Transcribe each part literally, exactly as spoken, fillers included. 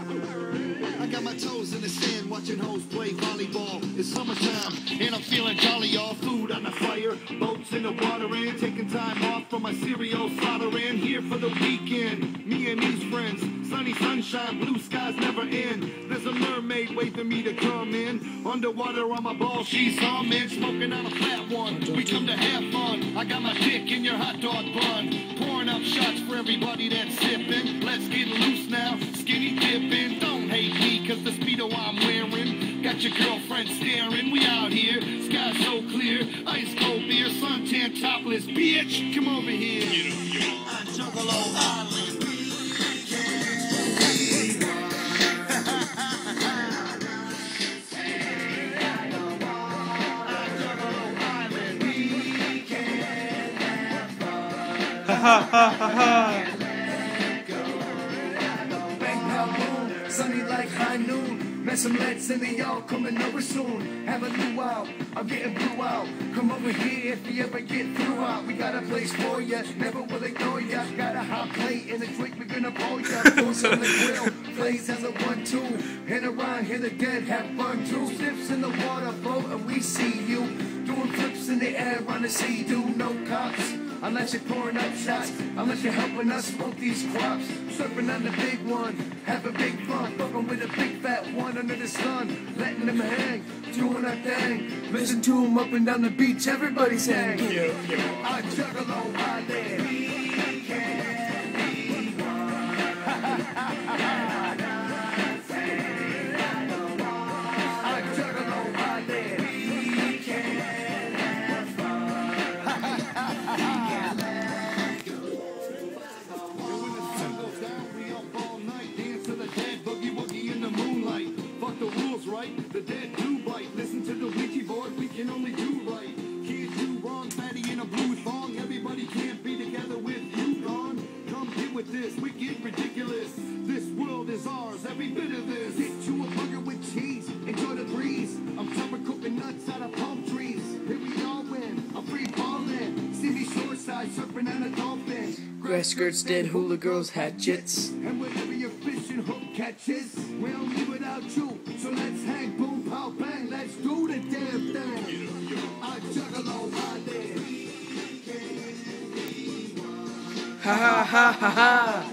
I got my toes in the sand, watching hoes play volleyball. It's summertime, and I'm feeling jolly, y'all. Food on the fire, boats in the water, and taking time off from my cereal slaughtering. Here for the weekend, me and these friends. Sunny sunshine, blue skies never end. There's a mermaid waiting me to come in. Underwater on my ball, she's humming, smoking on a flat one. We come to have fun. I got my dick in your hot dog bun, pouring up shots for everybody that's sipping. Let's get loose now, skinny dipping. Don't hate me, cause the Speedo I'm wearing got your girlfriend staring. We out here, sky so clear, ice cold beer, suntan topless, bitch. Come over here. On Juggalo Island. Ha ha ha ha ha. Sunny like high noon. Met some lads and they all coming over soon. Have a new out, I'm getting blue out. Come over here if you ever get through out. We got a place for ya, never will ignore ya. Got a hot plate and a drink we're gonna pour ya. Those on the grill, plays has a one two. And around here the dead have fun too. Slips in the water float and we see you doing flips in the air on the sea. Do no cops unless you're pouring up shots, unless you're helping us smoke these crops. Surfing on the big one, having big fun, fucking with a big fat one under the sun, letting them hang, doing our thing. Listen to them up and down the beach, everybody's hang. Yeah, yeah. I Juggalo Island. We can be one. I Juggalo Island. We can have fun. The rules right, the dead do bite. Listen to the Ouija board, we can only do right. Can't do wrong, fatty in a blue thong. Everybody can't be together with you, gone. Come get with this, we get ridiculous. This world is ours, every bit of this. Get you a burger with cheese, enjoy the breeze. I'm summer cooking nuts out of palm trees. Here we all win, I'm free falling. See me shoreside, surfing on a dolphin. Grass skirts, dead hula girls, hatchets. And whenever your fishing hook catches, we don't leave without you. So let's hang, boom, pow, bang, let's do the damn thing. I Juggalo Island. Ha ha ha ha ha.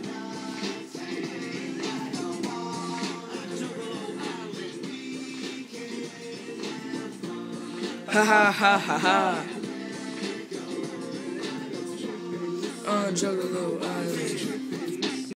Ha ha ha ha ha. On Juggalo Island.